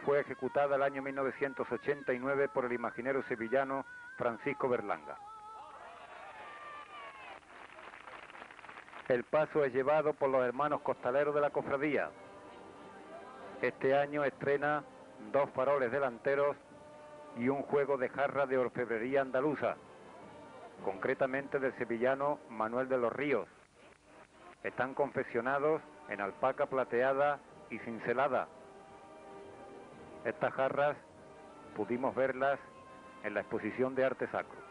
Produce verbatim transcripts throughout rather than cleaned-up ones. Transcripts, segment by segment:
fue ejecutada el año mil novecientos ochenta y nueve por el imaginero sevillano Francisco Berlanga. El paso es llevado por los hermanos costaleros de la cofradía. Este año estrena dos faroles delanteros y un juego de jarra de orfebrería andaluza, concretamente del sevillano Manuel de los Ríos. Están confeccionados en alpaca plateada y cincelada. Estas jarras pudimos verlas en la exposición de arte sacro.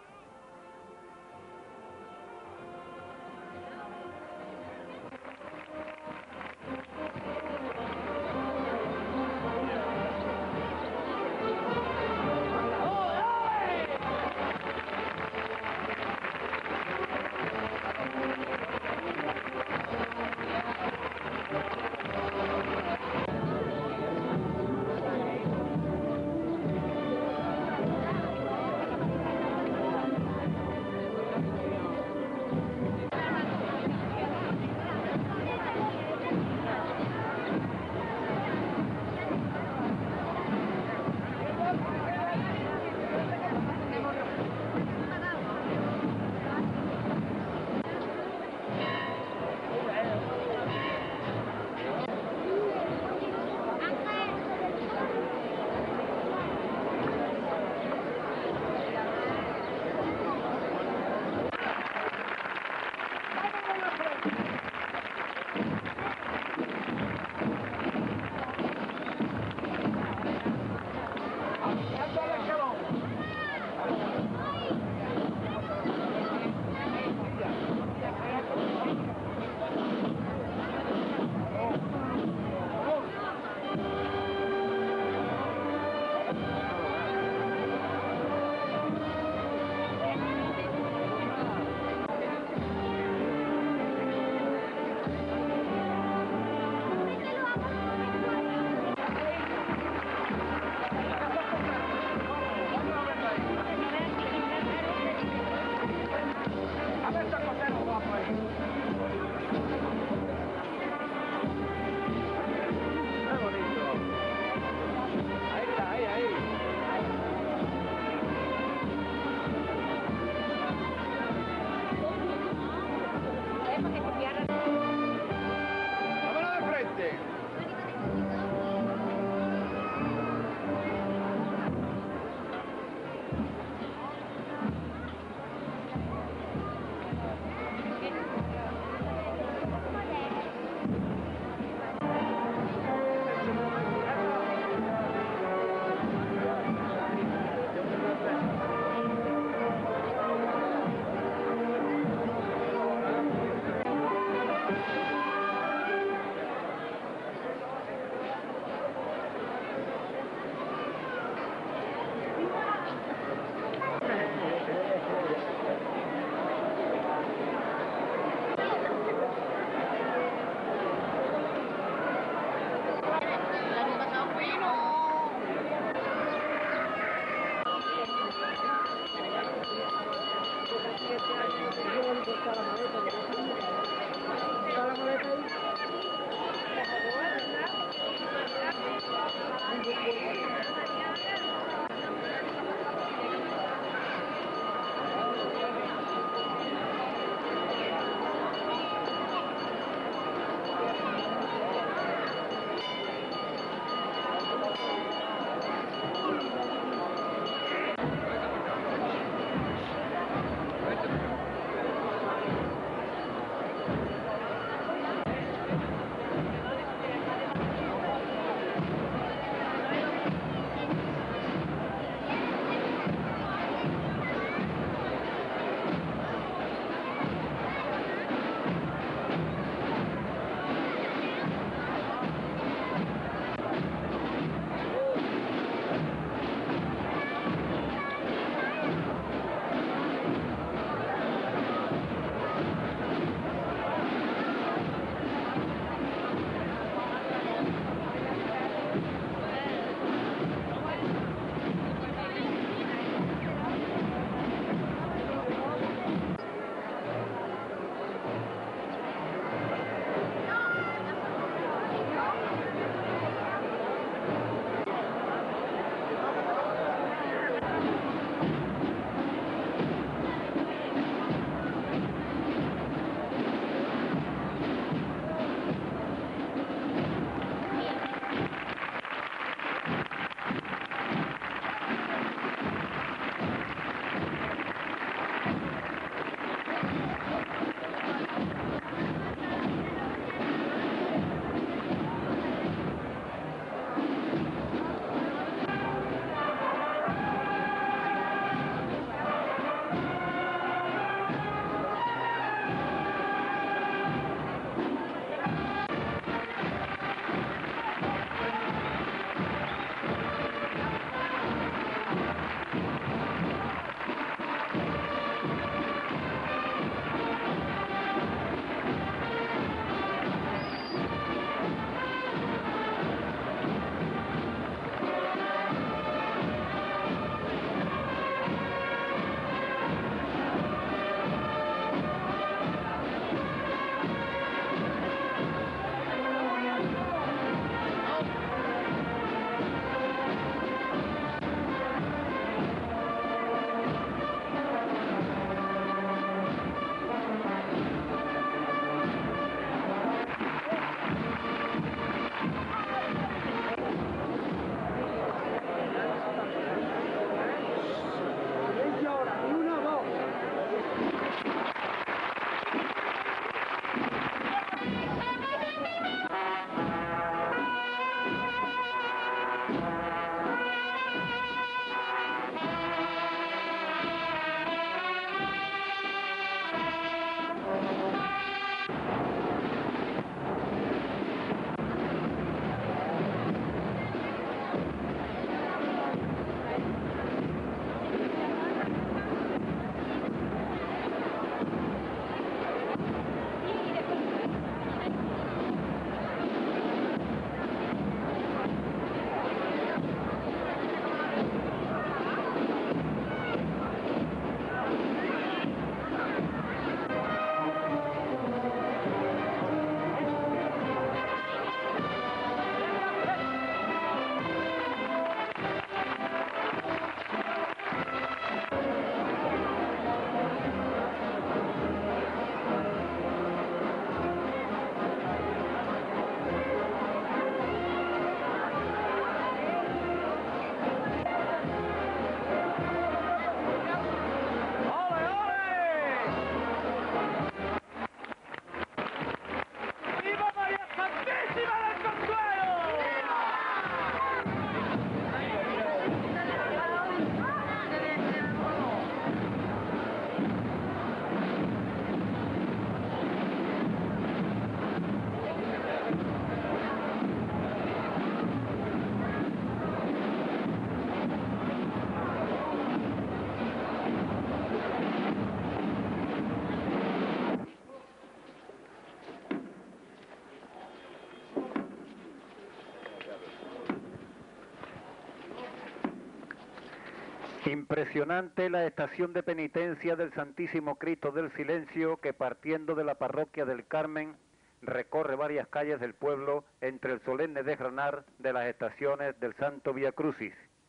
Impresionante la estación de penitencia del Santísimo Cristo del Silencio, que partiendo de la parroquia del Carmen recorre varias calles del pueblo entre el solemne desgranar de las estaciones del Santo Vía Crucis.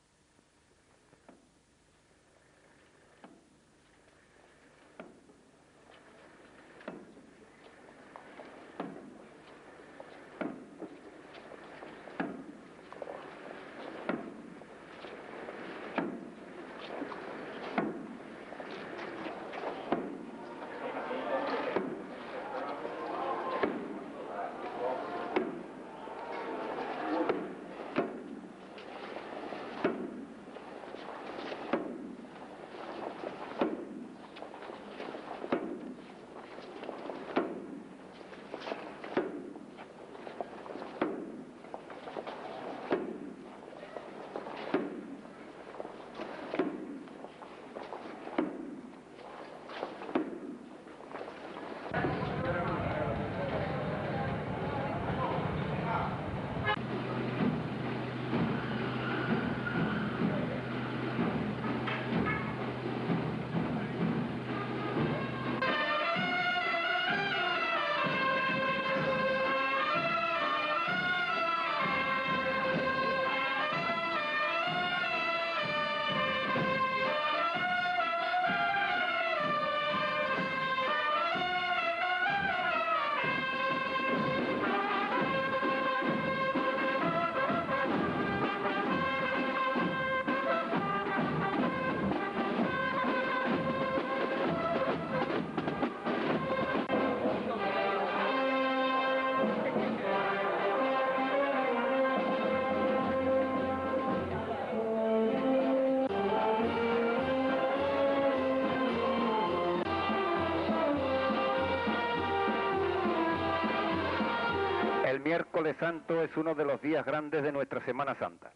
El miércoles santo es uno de los días grandes de nuestra Semana Santa.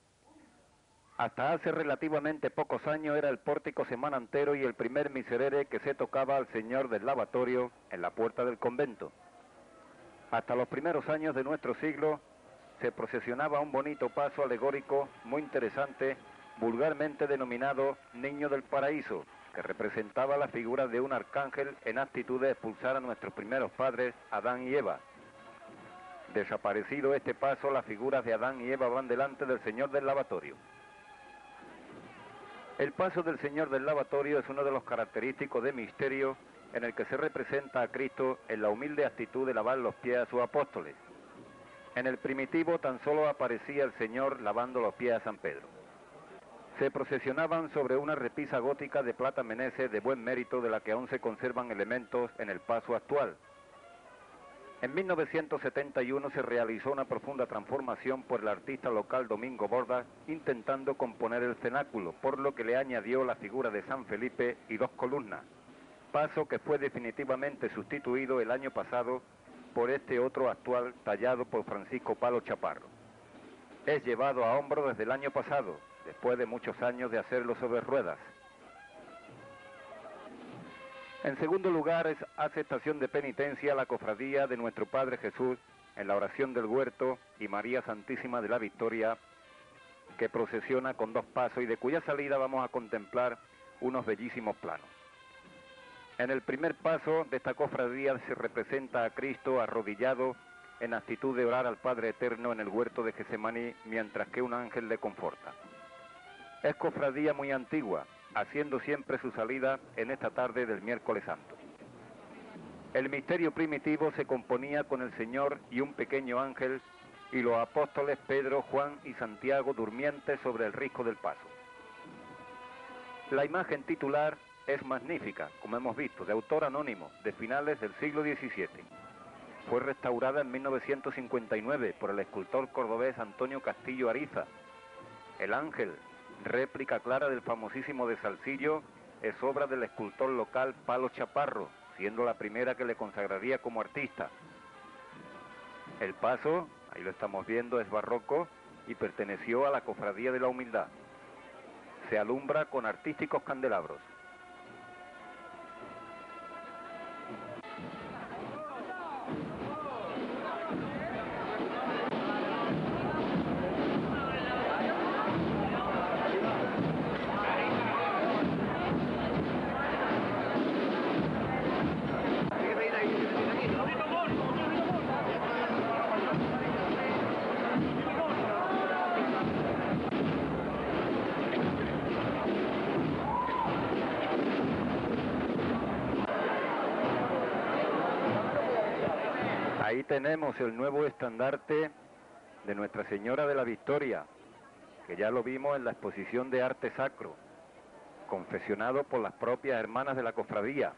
Hasta hace relativamente pocos años era el pórtico semanantero y el primer miserere que se tocaba al Señor del lavatorio en la puerta del convento. Hasta los primeros años de nuestro siglo se procesionaba un bonito paso alegórico muy interesante, vulgarmente denominado Niño del Paraíso, que representaba la figura de un arcángel en actitud de expulsar a nuestros primeros padres, Adán y Eva. Desaparecido este paso, las figuras de Adán y Eva van delante del Señor del lavatorio. El paso del Señor del lavatorio es uno de los característicos de misterio en el que se representa a Cristo en la humilde actitud de lavar los pies a sus apóstoles. En el primitivo tan solo aparecía el Señor lavando los pies a San Pedro. Se procesionaban sobre una repisa gótica de plata menese de buen mérito, de la que aún se conservan elementos en el paso actual. En mil novecientos setenta y uno se realizó una profunda transformación por el artista local Domingo Bordas, intentando componer el cenáculo, por lo que le añadió la figura de San Felipe y dos columnas, paso que fue definitivamente sustituido el año pasado por este otro actual tallado por Francisco Palo Chaparro. Es llevado a hombro desde el año pasado, después de muchos años de hacerlo sobre ruedas. En segundo lugar, es aceptación de penitencia la cofradía de Nuestro Padre Jesús en la oración del huerto y María Santísima de la Victoria, que procesiona con dos pasos y de cuya salida vamos a contemplar unos bellísimos planos. En el primer paso de esta cofradía se representa a Cristo arrodillado en actitud de orar al Padre Eterno en el huerto de Getsemaní, mientras que un ángel le conforta. Es cofradía muy antigua, haciendo siempre su salida en esta tarde del miércoles santo. El misterio primitivo se componía con el Señor y un pequeño ángel y los apóstoles Pedro, Juan y Santiago durmientes sobre el risco del paso. La imagen titular es magnífica, como hemos visto, de autor anónimo, de finales del siglo diecisiete. Fue restaurada en mil novecientos cincuenta y nueve por el escultor cordobés Antonio Castillo Ariza. El ángel, réplica clara del famosísimo de Salsillo, es obra del escultor local Palo Chaparro, siendo la primera que le consagraría como artista. El paso, ahí lo estamos viendo, es barroco y perteneció a la Cofradía de la Humildad. Se alumbra con artísticos candelabros. Ahí tenemos el nuevo estandarte de Nuestra Señora de la Victoria, que ya lo vimos en la exposición de arte sacro, confeccionado por las propias hermanas de la cofradía.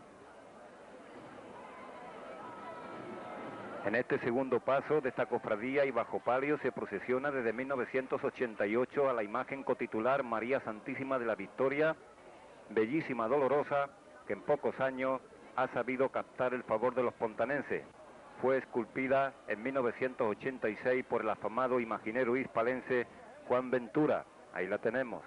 En este segundo paso de esta cofradía y bajo palio se procesiona desde mil novecientos ochenta y ocho a la imagen cotitular María Santísima de la Victoria, bellísima dolorosa, que en pocos años ha sabido captar el favor de los pontanenses. Fue esculpida en mil novecientos ochenta y seis por el afamado imaginero hispalense Juan Ventura. Ahí la tenemos.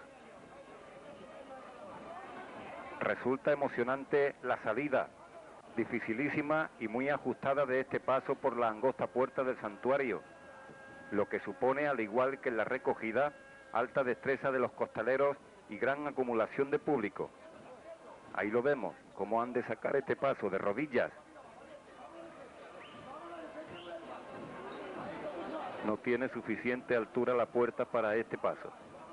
Resulta emocionante la salida, dificilísima y muy ajustada de este paso por la angosta puerta del santuario, lo que supone, al igual que en la recogida, alta destreza de los costaleros y gran acumulación de público. Ahí lo vemos, cómo han de sacar este paso de rodillas. No tiene suficiente altura la puerta para este paso.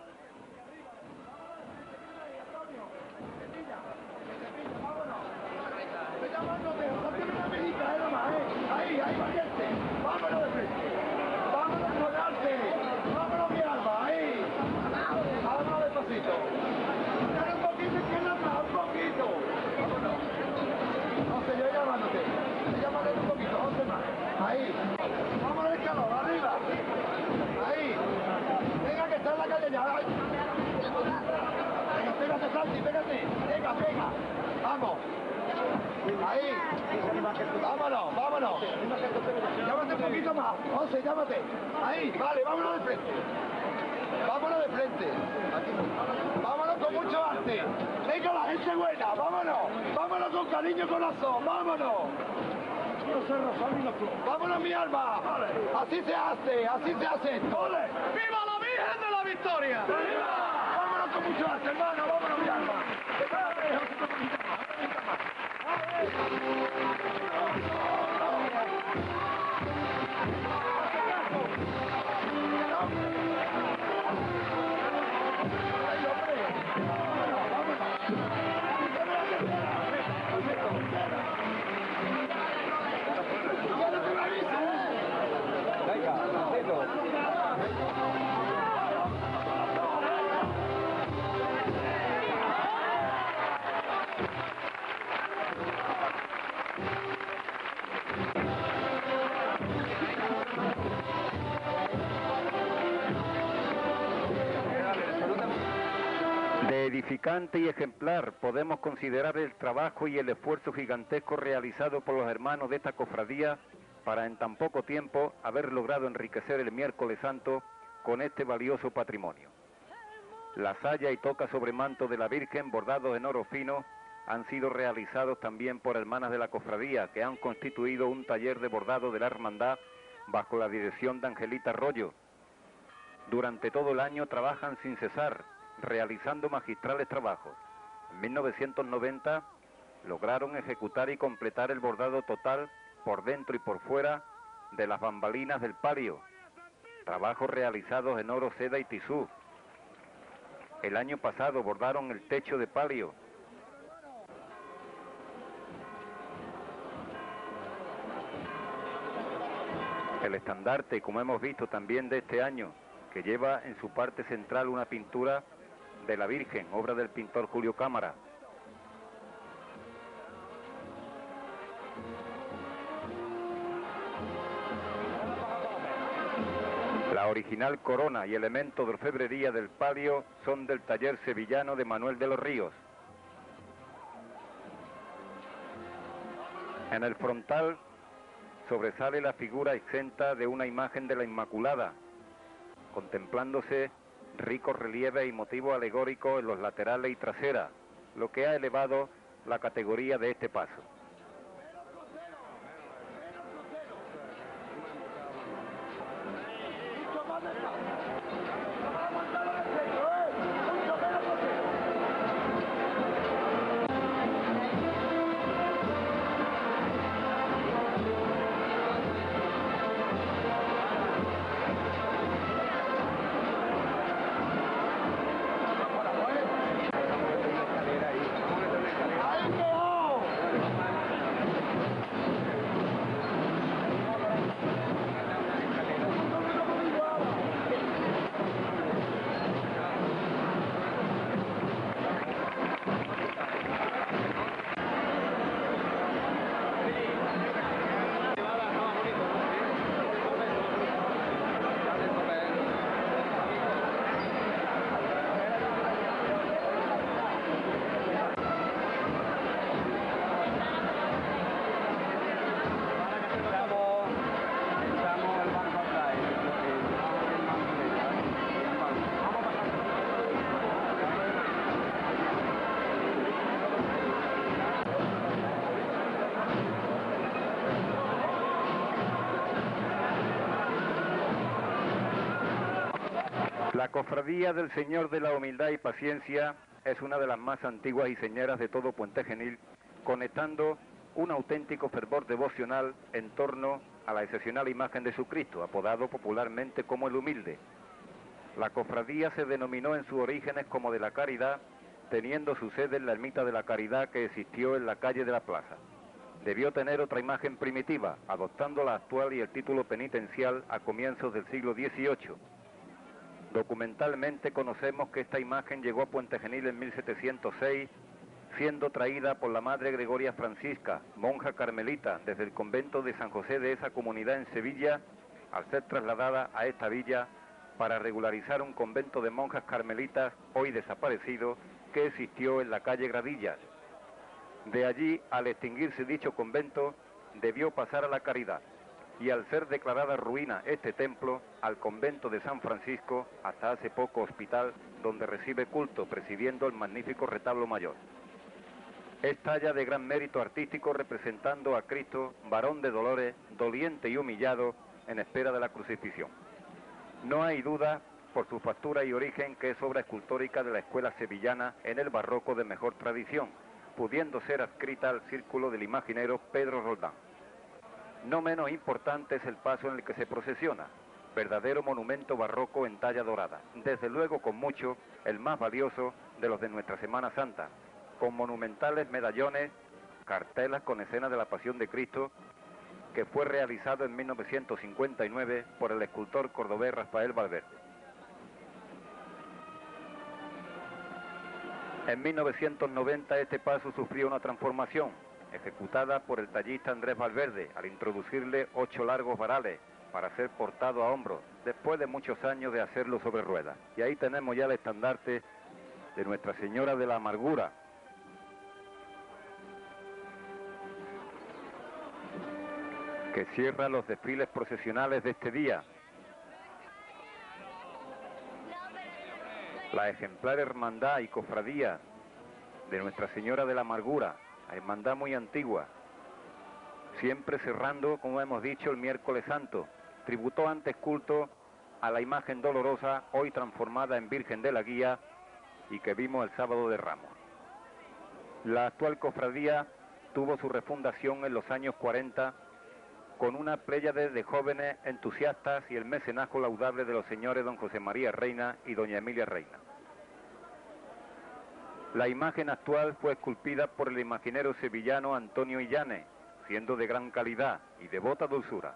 Ahí, ahí, valiente. Vámonos de frente. Vámonos con arte. Vámonos, mi alma. Ahí. Vámonos despacito. Dale un poquito izquierda atrás, un poquito. Vámonos. José, yo llamándote. Te llamaré un poquito, José más. Ahí. Vámonos el calor, arriba. Ahí. Venga, que está en la calle ya. Venga, pégate, Santi, pégate. Venga, pega. Vamos. Ahí, vámonos, vámonos. Llámate un poquito más, José, llámate. Ahí, vale, vámonos de frente. Vámonos de frente. Vámonos con mucho arte. Venga la gente buena, vámonos. Vámonos con cariño y corazón, vámonos. Vámonos, mi alma. Así se hace, así se hace esto. ¡Viva la Virgen de la Victoria! ¡Viva! Vámonos con mucho arte, hermano, vámonos, mi alma. De edificante y ejemplar podemos considerar el trabajo y el esfuerzo gigantesco realizado por los hermanos de esta cofradía para en tan poco tiempo haber logrado enriquecer el miércoles santo con este valioso patrimonio. La saya y toca sobre manto de la Virgen bordados en oro fino han sido realizados también por hermanas de la cofradía que han constituido un taller de bordado de la hermandad bajo la dirección de Angelita Arroyo. Durante todo el año trabajan sin cesar, realizando magistrales trabajos. En mil novecientos noventa lograron ejecutar y completar el bordado total por dentro y por fuera de las bambalinas del palio, trabajos realizados en oro, seda y tisú. El año pasado bordaron el techo de palio. El estandarte, como hemos visto también de este año, que lleva en su parte central una pintura de la Virgen, obra del pintor Julio Cámara. La original corona y elemento de orfebrería del palio son del taller sevillano de Manuel de los Ríos. En el frontal sobresale la figura exenta de una imagen de la Inmaculada, contemplándose ricos relieves y motivos alegóricos en los laterales y trasera, lo que ha elevado la categoría de este paso. La cofradía del Señor de la Humildad y Paciencia es una de las más antiguas y señeras de todo Puente Genil, conectando un auténtico fervor devocional en torno a la excepcional imagen de Jesucristo, apodado popularmente como el Humilde. La cofradía se denominó en sus orígenes como de la Caridad, teniendo su sede en la ermita de la Caridad que existió en la calle de la Plaza. Debió tener otra imagen primitiva, adoptando la actual y el título penitencial a comienzos del siglo dieciocho. Documentalmente conocemos que esta imagen llegó a Puente Genil en mil setecientos seis, siendo traída por la Madre Gregoria Francisca, monja carmelita, desde el convento de San José de esa comunidad en Sevilla, al ser trasladada a esta villa para regularizar un convento de monjas carmelitas hoy desaparecido que existió en la calle Gradillas. De allí, al extinguirse dicho convento, debió pasar a la Caridad, y al ser declarada ruina este templo, al convento de San Francisco, hasta hace poco hospital, donde recibe culto presidiendo el magnífico retablo mayor. Es talla de gran mérito artístico representando a Cristo, varón de dolores, doliente y humillado, en espera de la crucifixión. No hay duda, por su factura y origen, que es obra escultórica de la escuela sevillana en el barroco de mejor tradición, pudiendo ser adscrita al círculo del imaginero Pedro Roldán. No menos importante es el paso en el que se procesiona, verdadero monumento barroco en talla dorada, desde luego con mucho el más valioso de los de nuestra Semana Santa, con monumentales medallones, cartelas con escenas de la Pasión de Cristo, que fue realizado en mil novecientos cincuenta y nueve por el escultor cordobés Rafael Valverde. En mil novecientos noventa este paso sufrió una transformación, ejecutada por el tallista Andrés Valverde, al introducirle ocho largos varales para ser portado a hombros, después de muchos años de hacerlo sobre ruedas. Y ahí tenemos ya el estandarte de Nuestra Señora de la Amargura, que cierra los desfiles procesionales de este día. La ejemplar hermandad y cofradía de Nuestra Señora de la Amargura, la hermandad muy antigua, siempre cerrando, como hemos dicho, el miércoles santo. Tributó antes culto a la imagen dolorosa, hoy transformada en Virgen de la Guía, y que vimos el sábado de Ramos. La actual cofradía tuvo su refundación en los años cuarenta, con una pléyade de jóvenes entusiastas y el mecenazgo laudable de los señores don José María Reina y doña Emilia Reina. La imagen actual fue esculpida por el imaginero sevillano Antonio Illanes, siendo de gran calidad y devota dulzura.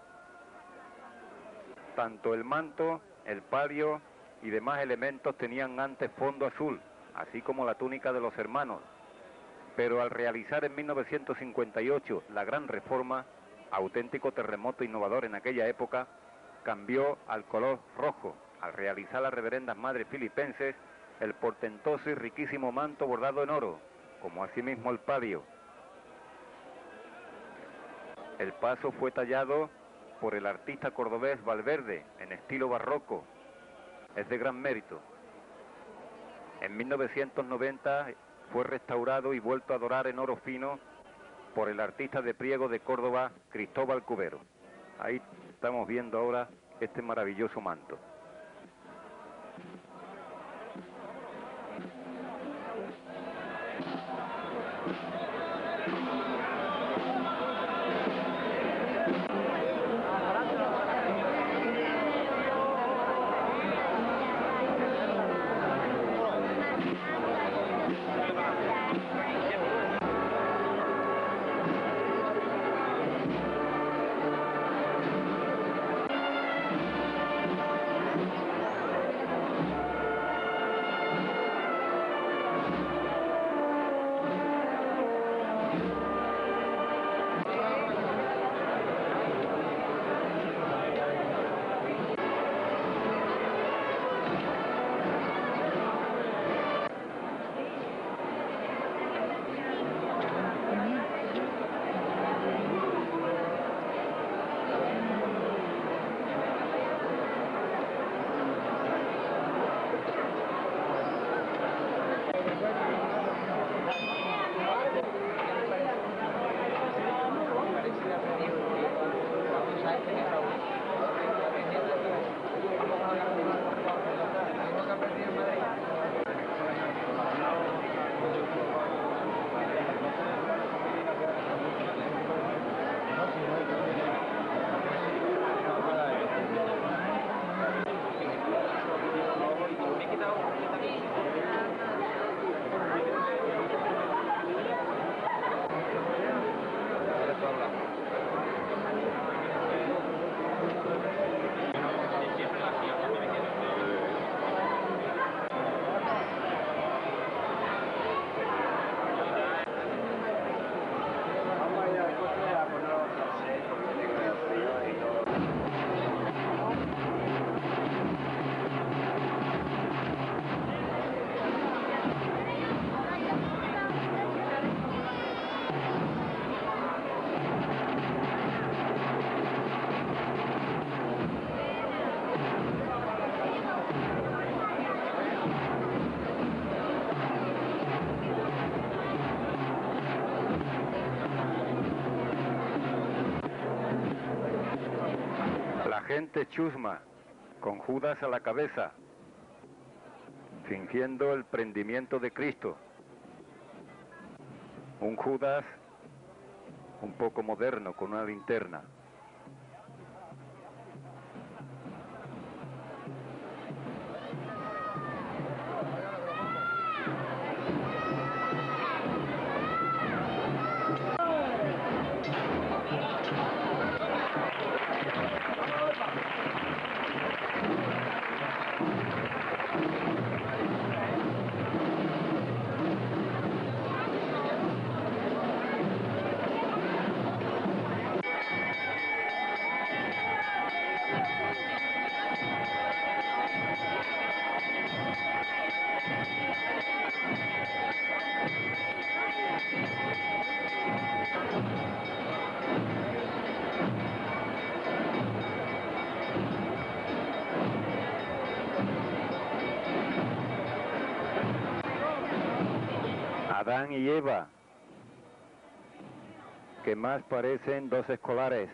Tanto el manto, el palio y demás elementos tenían antes fondo azul, así como la túnica de los hermanos, pero al realizar en mil novecientos cincuenta y ocho la gran reforma, auténtico terremoto innovador en aquella época, cambió al color rojo, al realizar las reverendas madres filipenses el portentoso y riquísimo manto bordado en oro, como asimismo el palio. El paso fue tallado por el artista cordobés Valverde, en estilo barroco. Es de gran mérito. En mil novecientos noventa fue restaurado y vuelto a dorar en oro fino por el artista de Priego de Córdoba, Cristóbal Cubero. Ahí estamos viendo ahora este maravilloso manto. Gente chusma, con Judas a la cabeza, fingiendo el prendimiento de Cristo. Un Judas un poco moderno, con una linterna. Adán y Eva, que más parecen dos escolares.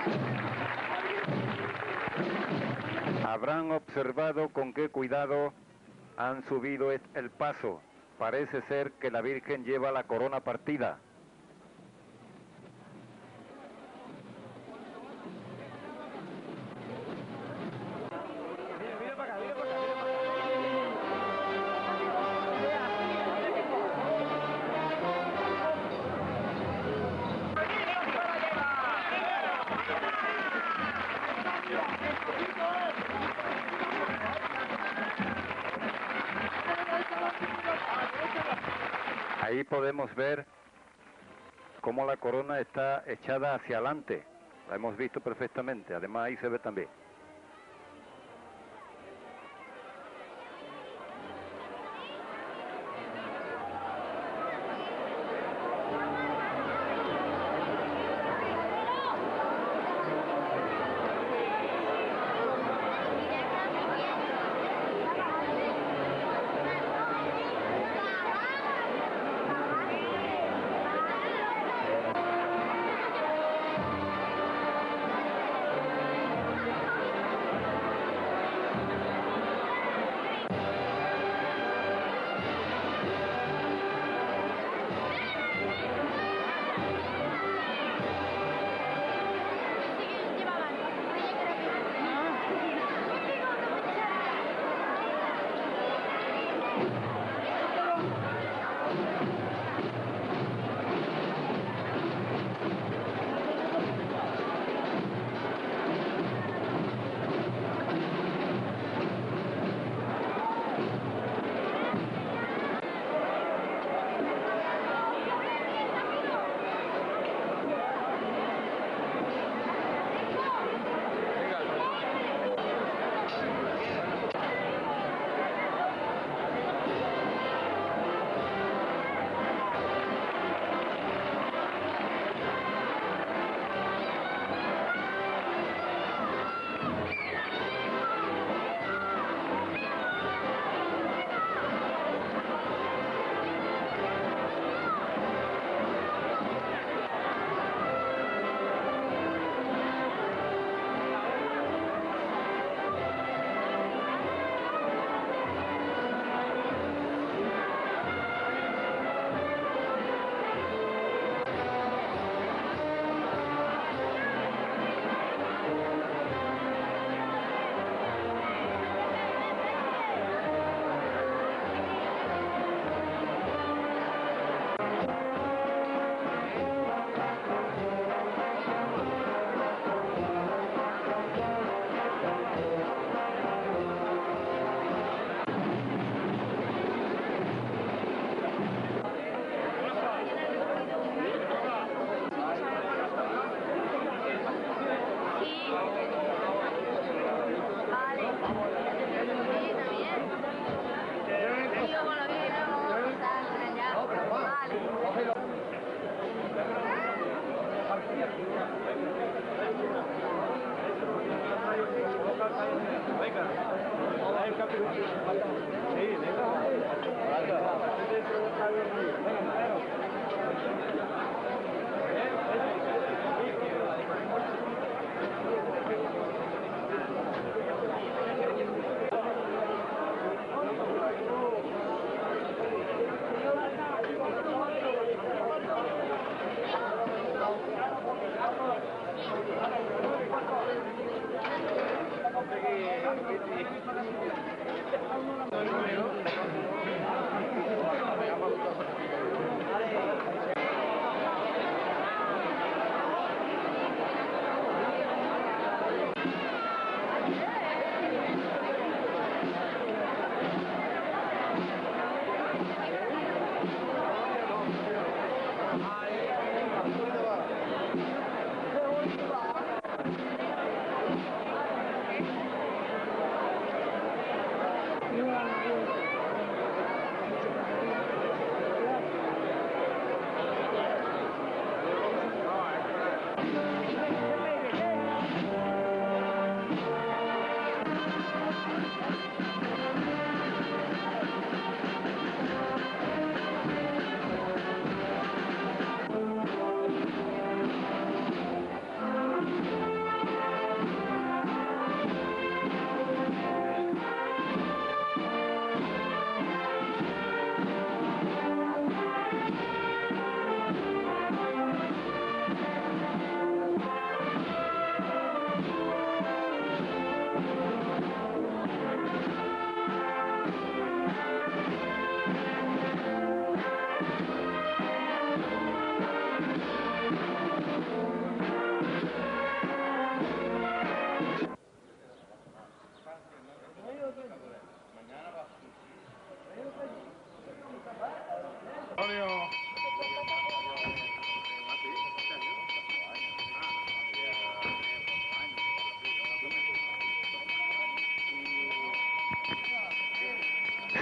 Habrán observado con qué cuidado han subido el paso. Parece ser que la Virgen lleva la corona partida. Ahí podemos ver cómo la corona está echada hacia adelante. La hemos visto perfectamente. Además ahí se ve también.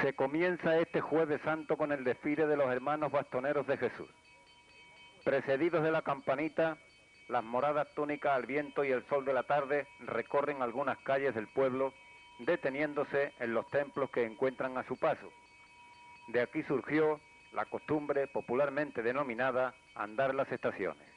Se comienza este Jueves Santo con el desfile de los hermanos bastoneros de Jesús. Precedidos de la campanita, las moradas túnicas al viento y el sol de la tarde recorren algunas calles del pueblo, deteniéndose en los templos que encuentran a su paso. De aquí surgió la costumbre popularmente denominada andar las estaciones.